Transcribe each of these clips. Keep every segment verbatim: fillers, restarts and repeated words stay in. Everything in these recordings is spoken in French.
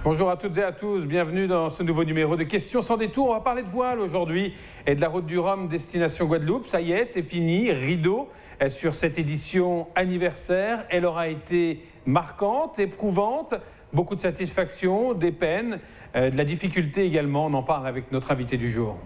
Bonjour à toutes et à tous, bienvenue dans ce nouveau numéro de Questions sans détour. On va parler de voile aujourd'hui et de la route du Rhum destination Guadeloupe. Ça y est, c'est fini, rideau sur cette édition anniversaire. Elle aura été marquante, éprouvante, beaucoup de satisfaction, des peines, euh, de la difficulté également. On en parle avec notre invité du jour.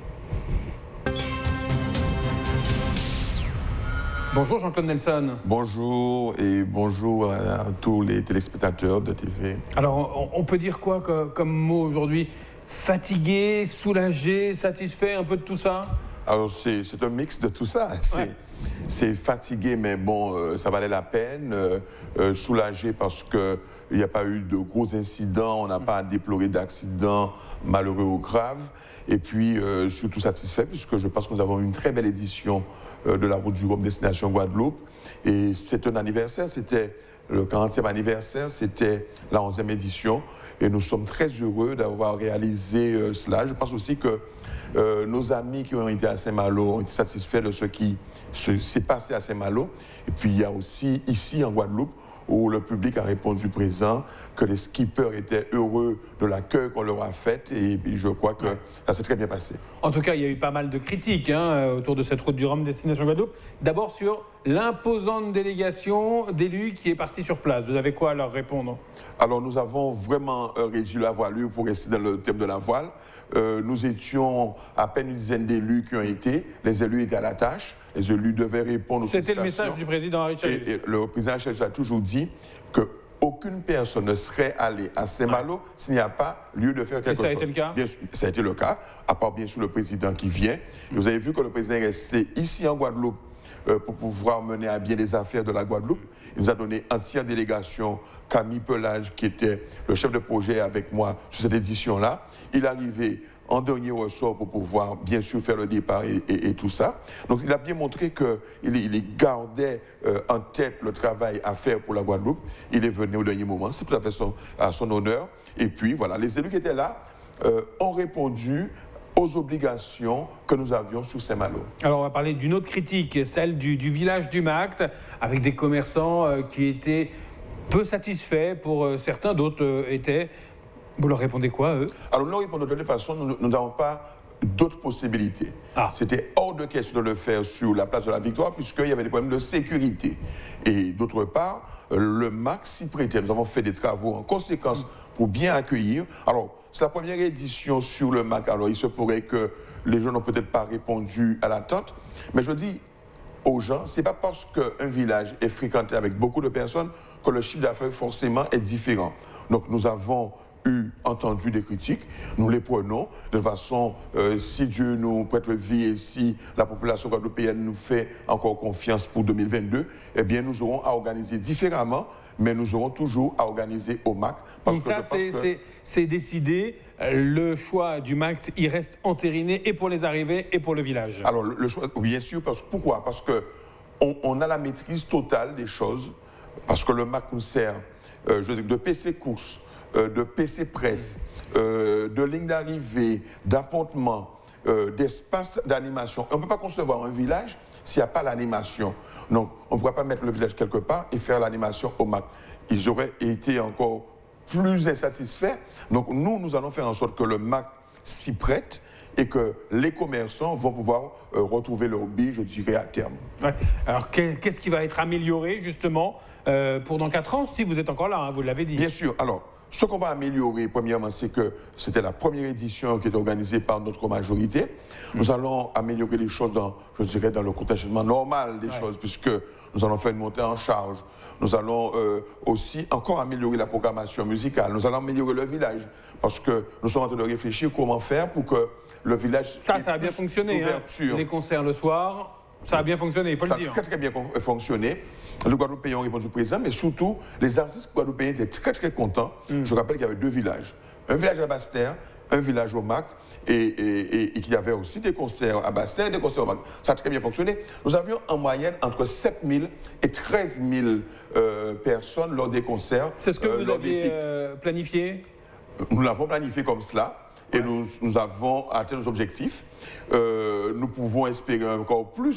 Bonjour Jean-Claude Nelson. Bonjour et bonjour à tous les téléspectateurs de T V. Alors, on peut dire quoi comme mot aujourd'hui? Fatigué, soulagé, satisfait, un peu de tout ça? Alors, c'est un mix de tout ça. C'est ouais. fatigué, mais bon, euh, ça valait la peine. Euh, euh, soulagé parce qu'il n'y a pas eu de gros incidents, on n'a mmh. pas à déplorer d'accidents malheureux ou graves. Et puis, euh, surtout satisfait, puisque je pense que nous avons une très belle édition euh, de la route du Rhum destination Guadeloupe. Et c'est un anniversaire, c'était le quarantième anniversaire, c'était la onzième édition. Et nous sommes très heureux d'avoir réalisé euh, cela. Je pense aussi que euh, nos amis qui ont été à Saint-Malo ont été satisfaits de ce qui s'est passé à Saint-Malo. Et puis, il y a aussi ici en Guadeloupe, où le public a répondu présent, que les skippers étaient heureux de l'accueil qu'on leur a fait, et je crois que ça s'est très bien passé. En tout cas, il y a eu pas mal de critiques hein, autour de cette route du Rhum destination Guadeloupe. D'abord sur l'imposante délégation d'élus qui est partie sur place. Vous avez quoi à leur répondre? Alors, nous avons vraiment réduit la voilure pour rester dans le thème de la voile. Euh, nous étions à peine une dizaine d'élus qui ont été. Les élus étaient à la tâche. Les élus devaient répondre aux C'était le message du président Harry Chalus. Et, et le président Chalus a toujours dit qu'aucune personne ne serait allée à Saint-Malo ouais. s'il n'y a pas lieu de faire quelque chose. Et ça a été le cas? Bien, ça a été le cas, à part bien sûr le président qui vient. Et vous avez vu que le président est resté ici en Guadeloupe euh, pour pouvoir mener à bien les affaires de la Guadeloupe. Il nous a donné entière délégation. Camille Pelage, qui était le chef de projet avec moi sur cette édition-là, il est arrivé en dernier ressort pour pouvoir, bien sûr, faire le départ et, et, et tout ça. Donc, il a bien montré qu'il il gardait euh, en tête le travail à faire pour la Guadeloupe. Il est venu au dernier moment, c'est tout à fait son, à son honneur. Et puis, voilà, les élus qui étaient là euh, ont répondu aux obligations que nous avions sur Saint-Malo. Alors, on va parler d'une autre critique, celle du, du village du Macte, avec des commerçants euh, qui étaient peu satisfaits pour euh, certains, d'autres euh, étaient. Vous leur répondez quoi, eux? Alors, nous leur répondons de toute façon, nous n'avons pas d'autres possibilités. Ah. C'était hors de question de le faire sur la place de la Victoire, puisqu'il y avait des problèmes de sécurité. Et d'autre part, le M A C s'y prêtait. Nous avons fait des travaux en conséquence pour bien accueillir. Alors, c'est la première édition sur le M A C. Alors, il se pourrait que les gens n'ont peut-être pas répondu à l'attente. Mais je dis aux gens, ce n'est pas parce qu'un village est fréquenté avec beaucoup de personnes que le chiffre d'affaires forcément est différent. Donc nous avons eu entendu des critiques, nous les prenons de façon, euh, si Dieu nous prête vie et si la population guadeloupéenne nous fait encore confiance pour deux mille vingt-deux, eh bien nous aurons à organiser différemment, mais nous aurons toujours à organiser au M A C. Parce Donc que ça, c'est que... décidé, le choix du M A C, il reste entériné et pour les arrivées et pour le village. Alors le, le choix, bien sûr, parce, pourquoi? Parce qu'on on a la maîtrise totale des choses, parce que le M A C nous sert euh, je veux dire, de P C course, euh, de P C presse, euh, de ligne d'arrivée, d'appontement, euh, d'espace d'animation. On ne peut pas concevoir un village s'il n'y a pas l'animation. Donc, on ne pourra pas mettre le village quelque part et faire l'animation au M A C. Ils auraient été encore plus insatisfaits. Donc, nous, nous allons faire en sorte que le M A C s'y prête et que les commerçants vont pouvoir euh, retrouver leur billet, je dirais, à terme. Ouais. Alors, qu'est-ce qui va être amélioré, justement, euh, pour dans quatre ans, si vous êtes encore là, hein, vous l'avez dit? Bien sûr. Alors, ce qu'on va améliorer, premièrement, c'est que c'était la première édition qui est organisée par notre majorité. Mmh. Nous allons améliorer les choses, dans, je dirais, dans le contingentement normal des ouais. choses, puisque nous allons faire une montée en charge. Nous allons euh, aussi encore améliorer la programmation musicale. Nous allons améliorer le village, parce que nous sommes en train de réfléchir comment faire pour que le village... Ça, ça a bien fonctionné, hein. Les concerts le soir, ça a bien fonctionné, il faut ça le dire. Ça a très, très bien fonctionné. Le Guadeloupéen a répondu présent, mais surtout, les artistes guadeloupéens étaient très, très contents. Mm. Je rappelle qu'il y avait deux villages. Un village à Basse-Terre, un village au M A C, et, et, et, et qu'il y avait aussi des concerts à Basse-Terre et des concerts au M A C. Ça a très bien fonctionné. Nous avions en moyenne entre sept mille et treize mille euh, personnes lors des concerts. C'est ce que euh, vous aviez euh, planifié? Nous l'avons planifié comme cela. Et ouais. nous, nous avons atteint nos objectifs. Euh, nous pouvons espérer encore plus.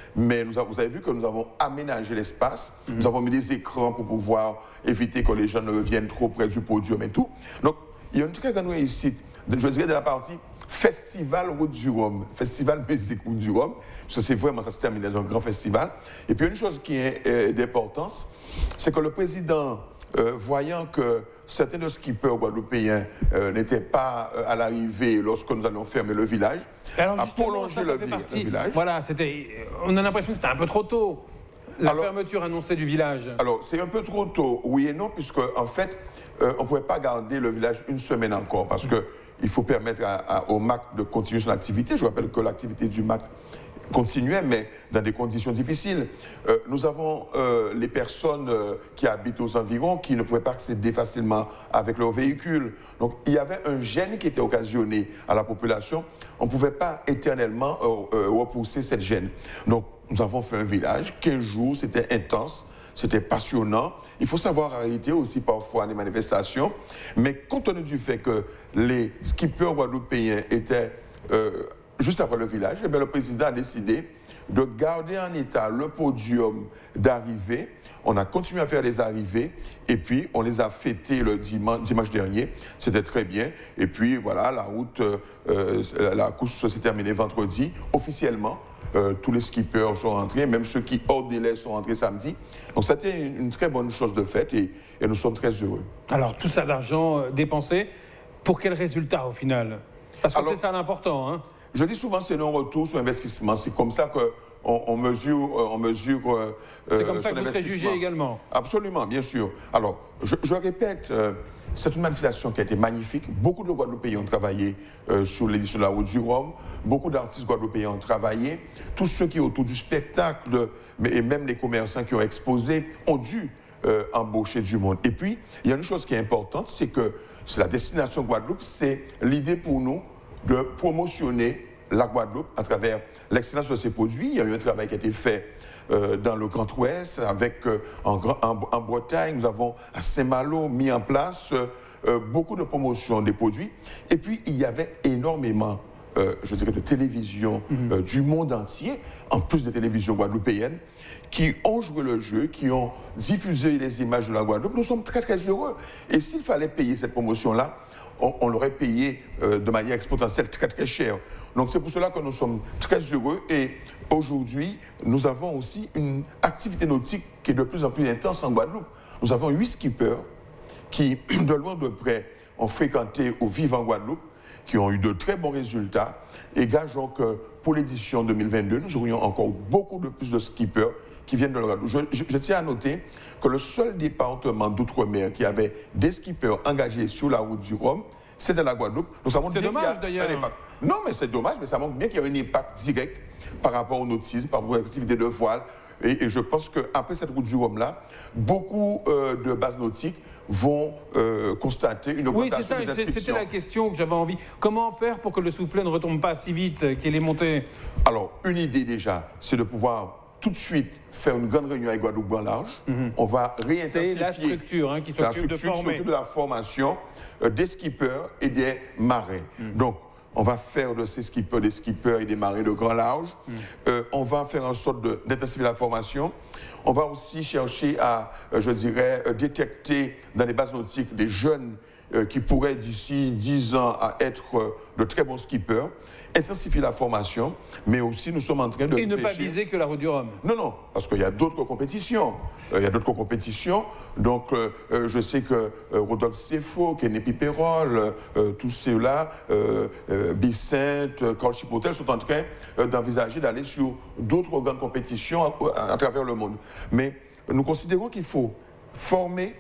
mais nous, vous avez vu que nous avons aménagé l'espace, mmh. nous avons mis des écrans pour pouvoir éviter que les gens ne viennent trop près du podium et tout. Donc, il y a une très grande réussite, je dirais, de la partie Festival Route du Rhum, Festival Musique Route du Rhum, parce que c'est vraiment, ça se termine dans un grand festival. Et puis, une chose qui est euh, d'importance, c'est que le président, euh, voyant que certains de skippers guadeloupéens euh, n'étaient pas euh, à l'arrivée lorsque nous allions fermer le village, alors a prolongé ça, ça le, vi partie, le village. Voilà, on a l'impression que c'était un peu trop tôt, la alors, fermeture annoncée du village. Alors, c'est un peu trop tôt, oui et non, puisque en fait, euh, on ne pouvait pas garder le village une semaine encore, parce que il faut permettre à, à, au M A C de continuer son activité. Je rappelle que l'activité du M A C continuait, mais dans des conditions difficiles. Euh, nous avons euh, les personnes euh, qui habitent aux environs qui ne pouvaient pas accéder facilement avec leur véhicule. Donc, il y avait un gêne qui était occasionné à la population. On ne pouvait pas éternellement euh, euh, repousser cette gêne. Donc, nous avons fait un village, quinze jours, c'était intense. C'était passionnant. Il faut savoir arrêter aussi parfois les manifestations. Mais compte tenu du fait que les skippers guadeloupéens étaient euh, juste après le village, eh bien, le président a décidé de garder en état le podium d'arrivée. On a continué à faire les arrivées et puis on les a fêtés le dimanche, dimanche dernier. C'était très bien. Et puis voilà, la route, euh, la course s'est terminée vendredi officiellement. Euh, tous les skippers sont rentrés, même ceux qui hors délai sont rentrés samedi. Donc c'était une, une très bonne chose de fait et, et nous sommes très heureux. Alors tout ça d'argent euh, dépensé, pour quel résultat au final? Parce que c'est ça l'important. Hein. Je dis souvent c'est un retour sur investissement. C'est comme ça qu'on on mesure, on mesure euh, c'est comme ça que vous serez jugé également. Absolument, bien sûr. Alors, je, je répète, euh, c'est une manifestation qui a été magnifique. Beaucoup de Guadeloupéens ont travaillé euh, sur l'édition de la Route du Rhum. Beaucoup d'artistes guadeloupéens ont travaillé. Tous ceux qui autour du spectacle, mais, et même les commerçants qui ont exposé, ont dû euh, embaucher du monde. Et puis, il y a une chose qui est importante, c'est que c'est la destination Guadeloupe, c'est l'idée pour nous de promotionner la Guadeloupe à travers l'excellence de ses produits. Il y a eu un travail qui a été fait euh, dans le Grand Ouest, avec, euh, en, en, en Bretagne, nous avons à Saint-Malo mis en place euh, beaucoup de promotions des produits. Et puis, il y avait énormément, euh, je dirais, de télévisions mm-hmm. euh, du monde entier, en plus des télévisions guadeloupéennes, qui ont joué le jeu, qui ont diffusé les images de la Guadeloupe. Nous sommes très, très heureux. Et s'il fallait payer cette promotion-là, on, on l'aurait payé euh, de manière exponentielle très, très cher. Donc, c'est pour cela que nous sommes très heureux. Et aujourd'hui, nous avons aussi une activité nautique qui est de plus en plus intense en Guadeloupe. Nous avons huit skippers qui, de loin de près, ont fréquenté au Vive en Guadeloupe, qui ont eu de très bons résultats. Et gageons que pour l'édition deux mille vingt-deux, nous aurions encore beaucoup de plus de skippers qui viennent de la Guadeloupe. Je, je, je tiens à noter que le seul département d'outre-mer qui avait des skippers engagés sur la Route du Rhum, c'était la Guadeloupe. C'est dommage d'ailleurs. Non, mais c'est dommage, mais ça montre bien qu'il y a un impact direct par rapport au nautisme, par rapport à l'activité de voile. Et, et je pense qu'après cette Route du Rhum-là, beaucoup euh, de bases nautiques vont euh, constater une augmentation oui, des inscriptions. C'était la question que j'avais envie. Comment faire pour que le soufflet ne retombe pas si vite qu'il est monté? Alors, une idée déjà, c'est de pouvoir tout de suite faire une grande réunion avec Guadeloupe Grand Large. Mm-hmm. On va réintensifier c'est la structure hein, qui s'occupe de former. de la formation euh, des skippers et des marins. Mm. Donc, on va faire de ces skippers des skippers et des marins de grand large. Mm. Euh, on va faire en sorte d'intensifier la formation. On va aussi chercher à, euh, je dirais, euh, détecter dans les bases nautiques des jeunes euh, qui pourraient d'ici dix ans à être euh, de très bons skippers. Intensifier la formation, mais aussi nous sommes en train de Et réfléchir. Ne pas viser que la Route du Rhum. Non, non, parce qu'il y a d'autres compétitions. Euh, il y a d'autres compétitions. Donc, euh, euh, je sais que euh, Rodolphe Sefo, Kenny Piperol, euh, tous ceux-là, euh, euh, Bicente, Carl Chipotel, sont en train euh, d'envisager d'aller sur d'autres grandes compétitions à, à, à travers le monde. Mais nous considérons qu'il faut former,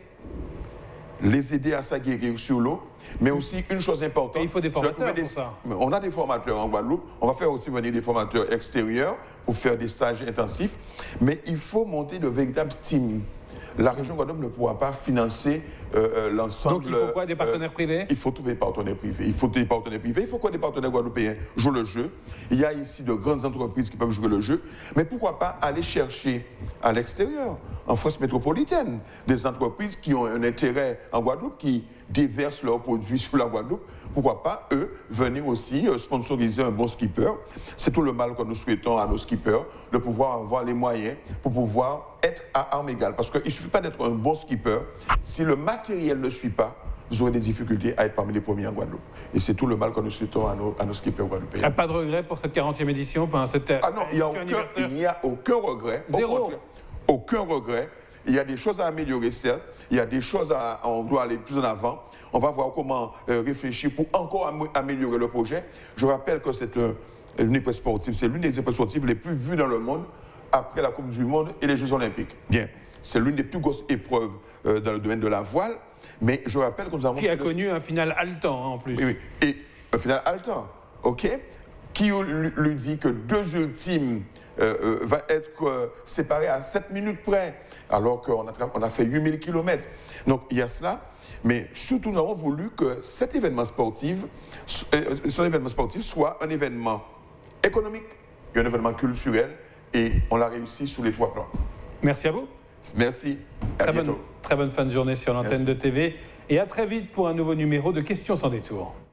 les aider à s'aguerrir sur l'eau, mais aussi une chose importante. Et il faut des formateurs des... pour ça. On a des formateurs en Guadeloupe. On va faire aussi venir des formateurs extérieurs pour faire des stages intensifs. Mais il faut monter de véritables teams. La région Guadeloupe ne pourra pas financer euh, l'ensemble. Donc il faut quoi, des partenaires euh, privés? Il faut trouver des partenaires privés. Il faut des partenaires privés. Il faut quoi, des partenaires guadeloupéens jouent le jeu. Il y a ici de grandes entreprises qui peuvent jouer le jeu. Mais pourquoi pas aller chercher à l'extérieur, en France métropolitaine, des entreprises qui ont un intérêt en Guadeloupe, qui déversent leurs produits sur la Guadeloupe, pourquoi pas, eux, venir aussi sponsoriser un bon skipper. C'est tout le mal que nous souhaitons à nos skippers, de pouvoir avoir les moyens pour pouvoir être à armes égales. Parce qu'il ne suffit pas d'être un bon skipper, si le matériel ne suit pas, vous aurez des difficultés à être parmi les premiers en Guadeloupe. Et c'est tout le mal que nous souhaitons à nos, à nos skippers guadeloupéens. Ah, pas de regret pour cette quarantième édition, enfin, cette Ah non, il n'y a, a aucun regret. Zéro. Aucun regret. Il y a des choses à améliorer, certes. Il y a des choses à... On doit aller plus en avant. On va voir comment euh, réfléchir pour encore am améliorer le projet. Je rappelle que c'est un, une épreuve sportive. C'est l'une des épreuves sportives les plus vues dans le monde après la Coupe du Monde et les Jeux Olympiques. Bien. C'est l'une des plus grosses épreuves euh, dans le domaine de la voile. Mais je rappelle que nous avons... Qui a connu le... un final haletant, hein, en plus. Oui, oui. Et un final haletant, OK? Qui lui dit que deux ultimes euh, euh, va être euh, séparés à sept minutes près, alors qu'on a, on a fait huit mille kilomètres. Donc, il y a cela. Mais surtout, nous avons voulu que cet événement sportif, euh, cet événement sportif soit un événement économique et un événement culturel. Et on l'a réussi sous les trois plans. Merci à vous. Merci. À très bientôt. Bonne, très bonne fin de journée sur l'antenne de T V. Et à très vite pour un nouveau numéro de Questions sans détour.